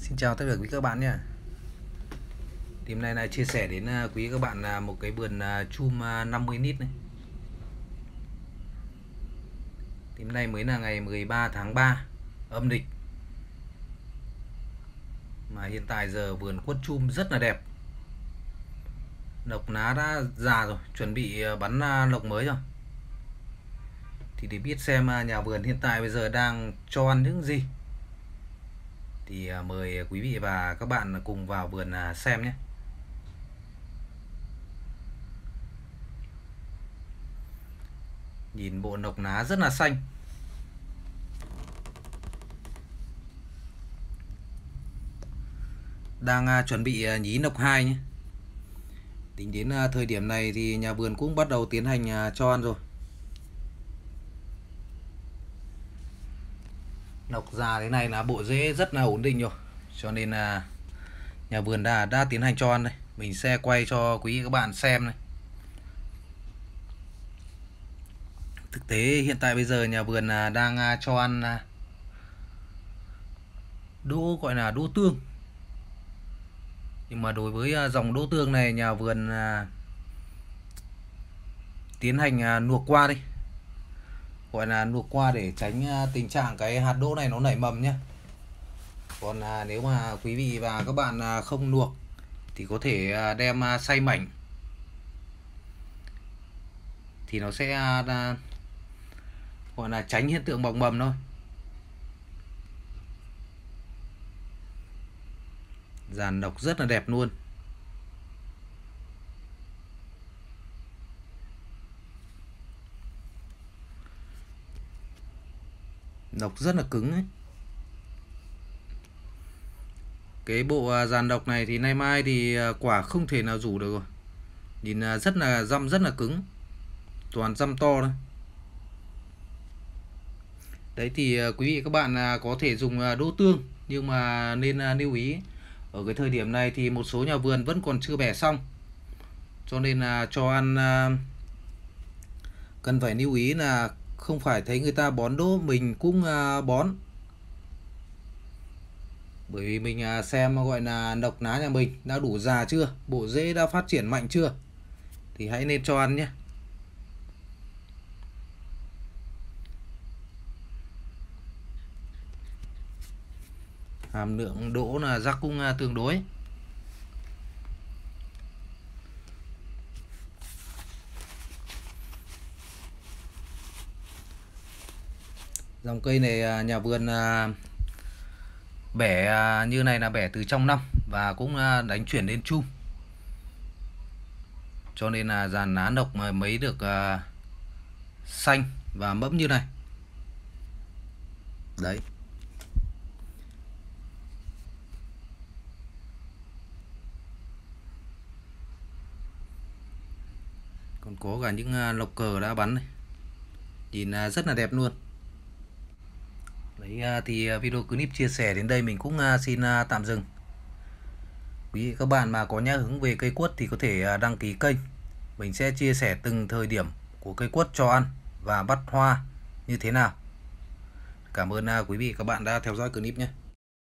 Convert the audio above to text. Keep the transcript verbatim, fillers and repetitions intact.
Xin chào tất cả quý các bạn nhé. Thì hôm nay là chia sẻ đến quý các bạn một cái vườn chum năm mươi nít này. Thì hôm nay mới là ngày mười ba tháng ba âm lịch. Mà hiện tại giờ vườn quất chum rất là đẹp. Lộc lá đã già rồi, chuẩn bị bắn lộc mới rồi. Thì để biết xem nhà vườn hiện tại bây giờ đang cho ăn những gì, thì mời quý vị và các bạn cùng vào vườn xem nhé. Nhìn bộ lộc lá rất là xanh. Đang chuẩn bị nhí lộc hai nhé. Tính đến thời điểm này thì nhà vườn cũng bắt đầu tiến hành cho ăn rồi. Lộc già thế này là bộ rễ rất là ổn định rồi, cho nên là nhà vườn đã đã tiến hành cho ăn đây. Mình sẽ quay cho quý các bạn xem này. Thực tế hiện tại bây giờ nhà vườn đang cho ăn đỗ, gọi là đỗ tương. Nhưng mà đối với dòng đỗ tương này nhà vườn tiến hành luộc qua đi, gọi là luộc qua để tránh tình trạng cái hạt đỗ này nó nảy mầm nhé. Còn nếu mà quý vị và các bạn không luộc thì có thể đem xay mảnh, thì nó sẽ gọi là tránh hiện tượng mọc mầm thôi. Dàn lộc rất là đẹp luôn. Lộc rất là cứng ấy. Cái bộ dàn lộc này thì nay mai thì quả không thể nào rủ được rồi. Nhìn rất là răm, rất là cứng. Toàn răm to thôi. Đấy thì quý vị các bạn có thể dùng đỗ tương, nhưng mà nên lưu ý ở cái thời điểm này thì một số nhà vườn vẫn còn chưa bẻ xong, cho nên là cho ăn cần phải lưu ý là không phải thấy người ta bón đỗ mình cũng bón. Bởi vì mình xem gọi là lộc lá nhà mình đã đủ già chưa, bộ rễ đã phát triển mạnh chưa, thì hãy nên cho ăn nhé. Hàm lượng đỗ là rắc cũng tương đối. Dòng cây này nhà vườn bẻ như này là bẻ từ trong năm và cũng đánh chuyển lên chum, cho nên là dàn lá lộc mà mới được xanh và mẫm như này. Đấy. Còn có cả những lộc cờ đã bắn này. Nhìn rất là đẹp luôn. Đấy thì video clip chia sẻ đến đây mình cũng xin tạm dừng. Quý vị các bạn mà có nhã hứng về cây quất thì có thể đăng ký kênh. Mình sẽ chia sẻ từng thời điểm của cây quất cho ăn và bắt hoa như thế nào. Cảm ơn quý vị các bạn đã theo dõi clip nhé.